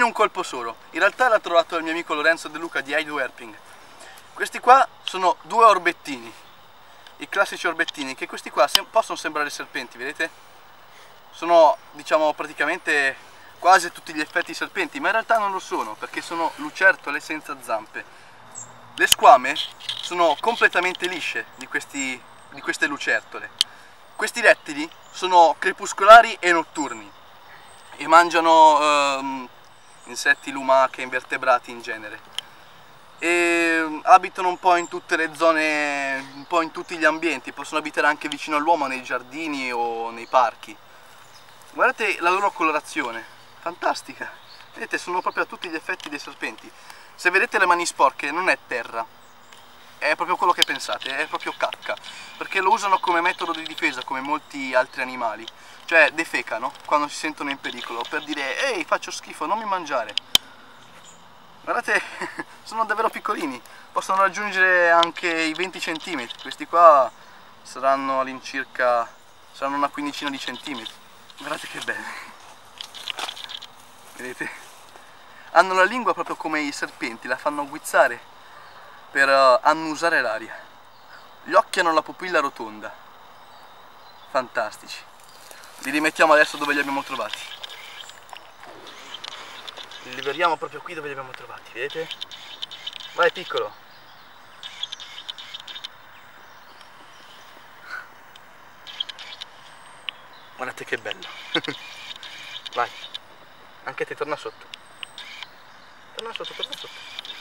in un colpo solo. In realtà l'ha trovato il mio amico Lorenzo De Luca di iDoWerping. Questi qua sono due orbettini, i classici orbettini, che questi qua possono sembrare serpenti, vedete? Sono, diciamo, praticamente quasi tutti gli effetti serpenti, ma in realtà non lo sono, perché sono lucertole senza zampe. Le squame sono completamente lisce di queste lucertole. Questi rettili sono crepuscolari e notturni e mangiano insetti, lumache, invertebrati in genere. E abitano un po' in tutte le zone, un po' in tutti gli ambienti, possono abitare anche vicino all'uomo, nei giardini o nei parchi. Guardate la loro colorazione, fantastica! Vedete, sono proprio a tutti gli effetti dei serpenti. Se vedete le mani sporche non è terra, è proprio quello che pensate, è proprio cacca, perché lo usano come metodo di difesa, come molti altri animali. Cioè defecano quando si sentono in pericolo, per dire ehi, faccio schifo, non mi mangiare. Guardate, sono davvero piccolini, possono raggiungere anche i 20 cm, questi qua saranno all'incirca, saranno una quindicina di centimetri. Guardate che belli, vedete? Hanno la lingua proprio come i serpenti, la fanno guizzare per annusare l'aria. Gli occhi hanno la pupilla rotonda, fantastici. Li rimettiamo adesso dove li abbiamo trovati. Li liberiamo proprio qui dove li abbiamo trovati, vedete? Vai piccolo! Guardate che bello! Vai! Anche te torna sotto! Torna sotto, torna sotto!